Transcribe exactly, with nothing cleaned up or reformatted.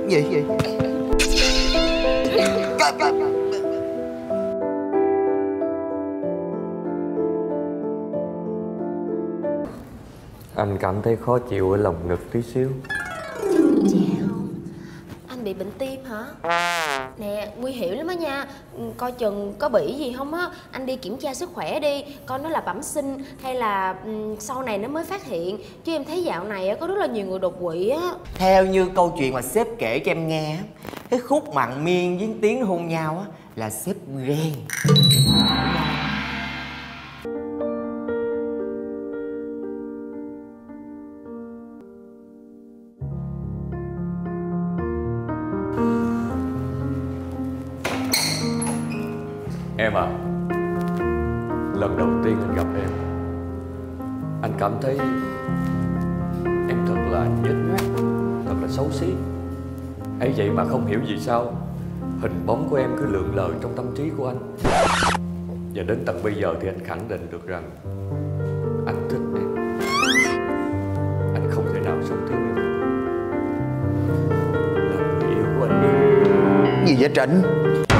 Gì vậy? Anh cảm thấy khó chịu ở lòng ngực tí xíu. Chào. Anh bị bệnh tim hả? Nè, nguy hiểm lắm á nha. Coi chừng có bị gì không á. Anh đi kiểm tra sức khỏe đi, coi nó là bẩm sinh hay là um, sau này nó mới phát hiện. Chứ em thấy dạo này có rất là nhiều người đột quỵ á. Theo như câu chuyện mà sếp kể cho em nghe, cái khúc mặn miên với tiếng hôn nhau á là sếp ghen. Em à, lần đầu tiên anh gặp em, anh cảm thấy em thật là nhếch nhác, thật là xấu xí. Ấy vậy mà không hiểu vì sao hình bóng của em cứ lượn lờ trong tâm trí của anh. Và đến tận bây giờ thì anh khẳng định được rằng anh thích em. Anh không thể nào sống thiếu em. Là người yêu của anh. Gì vậy Trịnh?